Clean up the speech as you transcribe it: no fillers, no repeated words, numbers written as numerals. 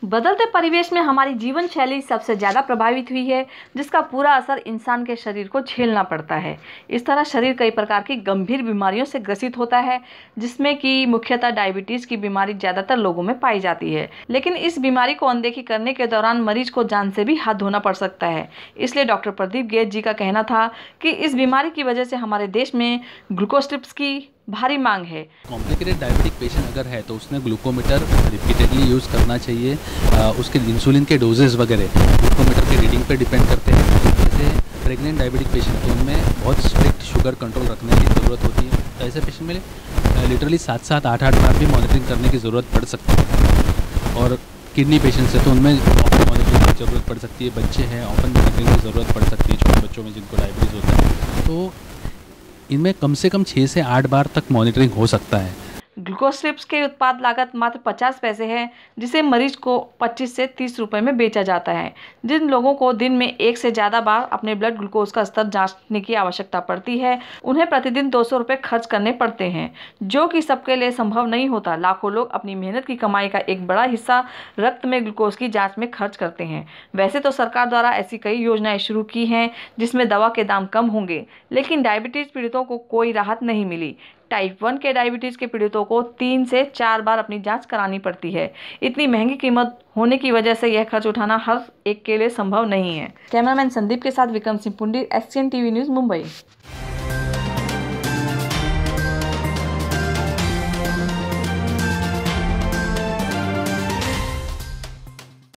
बदलते परिवेश में हमारी जीवन शैली सबसे ज़्यादा प्रभावित हुई है, जिसका पूरा असर इंसान के शरीर को झेलना पड़ता है। इस तरह शरीर कई प्रकार की गंभीर बीमारियों से ग्रसित होता है, जिसमें कि मुख्यतः डायबिटीज़ की बीमारी ज़्यादातर लोगों में पाई जाती है। लेकिन इस बीमारी को अनदेखी करने के दौरान मरीज को जान से भी हाथ धोना पड़ सकता है। इसलिए डॉक्टर प्रदीप गेत जी का कहना था कि इस बीमारी की वजह से हमारे देश में ग्लूकोज ट्रिप्स की भारी मांग है। कॉम्प्लिकेटेड डायबिटिक पेशेंट अगर है तो उसने ग्लूकोमीटर रिपीटेडली यूज़ करना चाहिए। उसके इंसुलिन के डोजेज वगैरह ग्लूकोमीटर की रीडिंग पे डिपेंड करते हैं। जैसे प्रेग्नेंट डायबिटिक पेशेंट तो उनमें बहुत स्ट्रिक्ट शुगर कंट्रोल रखने की ज़रूरत होती है। तो ऐसे पेशेंट में लिटरली 7-7, 8-8 बार भी मॉनिटरिंग करने की ज़रूरत पड़ सकती है। और किडनी पेशेंट्स है तो उनमें ऑफन मॉनिटरिंग की ज़रूरत पड़ सकती है। बच्चे हैं, ऑफन मॉनिटरिंग की ज़रूरत पड़ सकती है छोटे बच्चों में जिनको डायबिटीज़ होता है। तो इनमें कम से कम 6 से 8 बार तक मॉनिटरिंग हो सकता है। ग्लूकोज ट्रिप्स के उत्पाद लागत मात्र 50 पैसे है, जिसे मरीज को 25 से 30 रुपए में बेचा जाता है। जिन लोगों को दिन में एक से ज़्यादा बार अपने ब्लड ग्लूकोज का स्तर जांचने की आवश्यकता पड़ती है, उन्हें प्रतिदिन 200 रुपये खर्च करने पड़ते हैं, जो कि सबके लिए संभव नहीं होता। लाखों लोग अपनी मेहनत की कमाई का एक बड़ा हिस्सा रक्त में ग्लूकोज की जाँच में खर्च करते हैं। वैसे तो सरकार द्वारा ऐसी कई योजनाएं शुरू की हैं जिसमें दवा के दाम कम होंगे, लेकिन डायबिटीज़ पीड़ितों को कोई राहत नहीं मिली। टाइप 1 के डायबिटीज़ के पीड़ितों को 3 से 4 बार अपनी जांच करानी पड़ती है। इतनी महंगी कीमत होने की वजह से यह खर्च उठाना हर एक के लिए संभव नहीं है। कैमरामैन संदीप के साथ Vikram Singh Pundi, SCN TV news, Mumbai.